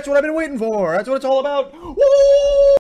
That's what I've been waiting for. That's what it's all about. Woo!